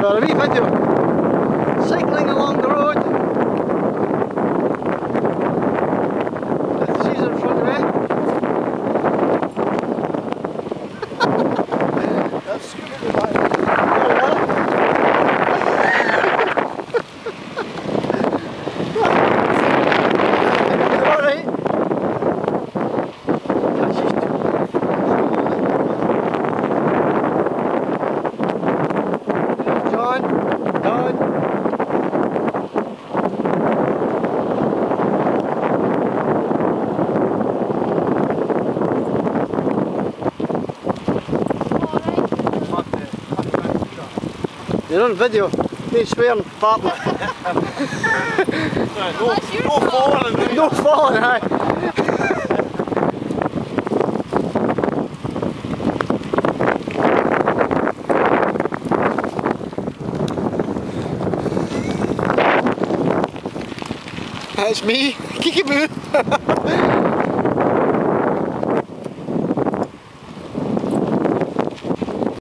got a wee video. Cycling along the road. With Caesar in front of me. That's scooter bike. Alright. John, Don. You're on video. No swearing, partner. No falling. No falling, aye. That's me, Kiki Boo.